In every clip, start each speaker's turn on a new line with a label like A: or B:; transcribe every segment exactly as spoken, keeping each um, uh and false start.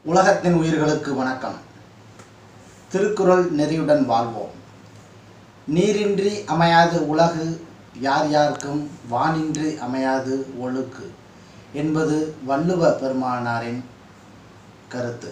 A: உலகத்தின் உயிர்களுக்கு வணக்கம். திருக்குறள் நெறியுடன் வாழ்வோம். நீரின்றி அமையாது உலகு, யார் யாருக்கும் வானின்றி அமையாது ஒழுக்கு என்பது வள்ளுவ பெருமானாரின் கருத்து.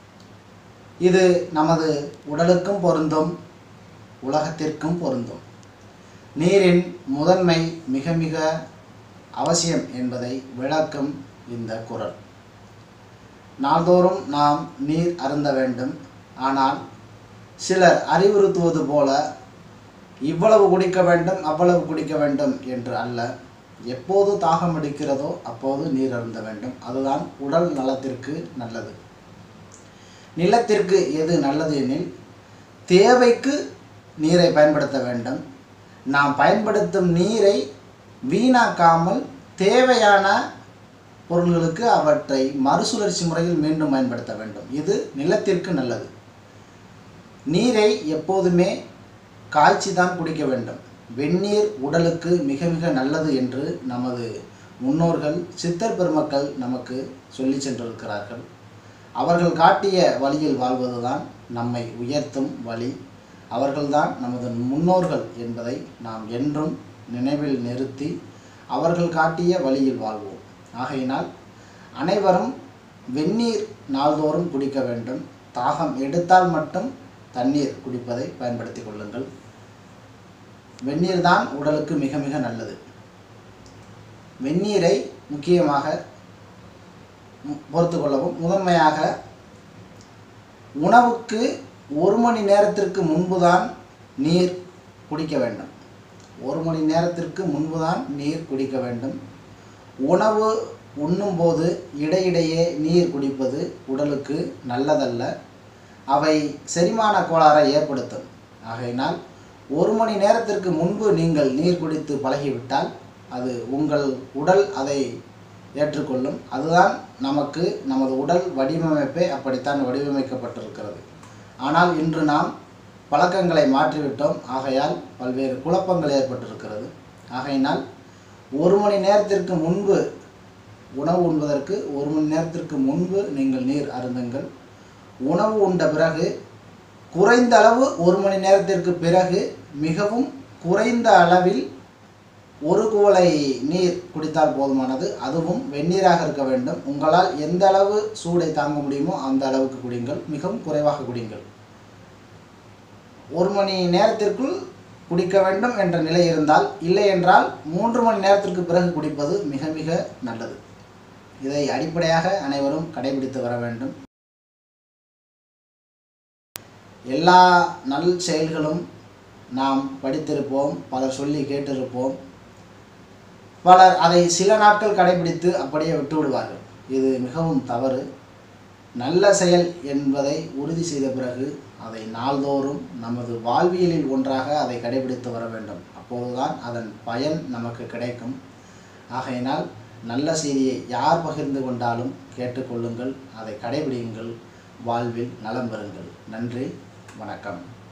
A: இது நமது உடலுக்கும் பொருந்தும், உலகத்திற்கும் பொருந்தும். நீரின் முதன்மை மிக மிக அவசியம் என்பதை விளக்கும் இந்த குறள். நாள்தோறும் நாம் நீர் அருந்த வேண்டும். ஆனால் சிலர் அறிவுறுத்துவது போல இவ்வளவு குடிக்க வேண்டும், அவ்வளவு குடிக்க வேண்டும் என்று அல்ல. எப்போது தாகம் எடுக்கிறதோ அப்போது நீர் அருந்த வேண்டும். அதுதான் உடல் நலத்திற்கு நல்லது. நிலத்திற்கு எது நல்லது எனில் தேவைக்கு நீரை பயன்படுத்த வேண்டும். நாம் பயன்படுத்தும் நீரை வீணாக்காமல் தேவையான பொருள்களுக்கு அவற்றை மறுசுழற்சி முறையில் மீண்டும் பயன்படுத்த வேண்டும். இது நிலத்திற்கு நல்லது. நீரை எப்போதுமே காய்ச்சி தான் குடிக்க வேண்டும். வெந்நீர் உடலுக்கு மிக மிக நல்லது என்று நமது முன்னோர்கள் சித்தர் பெருமக்கள் நமக்கு சொல்லி சென்றிருக்கிறார்கள். அவர்கள் காட்டிய வழியில் வாழ்வதுதான் நம்மை உயர்த்தும் வழி. அவர்கள்தான் நமது முன்னோர்கள் என்பதை நாம் என்றும் நினைவில் நிறுத்தி அவர்கள் காட்டிய வழியில் வாழ்வோம். ஆகையினால் அனைவரும் வெந்நீர் நாள்தோறும் குடிக்க வேண்டும். தாகம் எடுத்தால் மட்டும் தண்ணீர் குடிப்பதை பயன்படுத்தி கொள்ளுங்கள். வெந்நீர் தான் உடலுக்கு மிக மிக நல்லது. வெந்நீரை முக்கியமாக பொறுத்து கொள்ளவும். முதன்மையாக உணவுக்கு ஒரு மணி நேரத்திற்கு முன்புதான் நீர் குடிக்க வேண்டும். ஒரு மணி நேரத்திற்கு முன்புதான் நீர் குடிக்க வேண்டும். உணவு உண்ணும்போது இடையிடையே நீர் குடிப்பது உடலுக்கு நல்லதல்ல. அவை செரிமான கோளாறை ஏற்படுத்தும். ஆகையினால் ஒரு மணி நேரத்திற்கு முன்பு நீங்கள் நீர் குடித்து பழகிவிட்டால் அது உங்கள் உடல் அதை ஏற்றுக்கொள்ளும். அதுதான் நமக்கு நமது உடல் வடிவமைப்பே அப்படித்தான் வடிவமைக்கப்பட்டிருக்கிறது. ஆனால் இன்று நாம் பழக்கங்களை மாற்றிவிட்டோம். ஆகையால் பல்வேறு குழப்பங்கள் ஏற்பட்டிருக்கிறது. ஆகையினால் ஒரு மணி நேரத்திற்கு முன்பு உணவு உண்பதற்கு ஒரு மணி நேரத்திற்கு முன்பு நீங்கள் நீர் அருந்துங்கள். உணவு உண்ட பிறகு குறைந்த அளவு ஒரு மணி நேரத்திற்கு பிறகு மிகவும் குறைந்த அளவில் ஒரு குவளை நீர் குடித்தால் போதுமானது. அதுவும் வெந்நீராக இருக்க வேண்டும். உங்களால் எந்த அளவு சூடை தாங்க முடியுமோ அந்த அளவுக்கு குடிங்கள். மிகவும் குறைவாக குடிங்கள். ஒரு மணி நேரத்திற்குள் குடிக்க வேண்டும் என்ற நிலை இருந்தால், இல்லை என்றால் மூன்று மணி நேரத்திற்கு பிறகு குடிப்பது மிக மிக நல்லது. இதை அடிப்படையாக அனைவரும் கடைபிடித்து வர வேண்டும். எல்லா நல் செயல்களும் நாம் படித்திருப்போம், பலர் சொல்லி கேட்டிருப்போம். பலர் அதை சில நாட்கள் கடைபிடித்து அப்படியே விட்டு விடுவார்கள். இது மிகவும் தவறு. நல்ல செயல் என்பதை உறுதி செய்த பிறகு அதை நாள்தோறும் நமது வாழ்வியலில் ஒன்றாக அதை கடைபிடித்து வர வேண்டும். அப்போதுதான் அதன் பயன் நமக்கு கிடைக்கும். ஆகையினால் நல்ல செய்தியை யார் பகிர்ந்து கொண்டாலும் கேட்டுக்கொள்ளுங்கள், அதை கடைபிடியுங்கள், வாழ்வில் நலம் பெறுங்கள். நன்றி, வணக்கம்.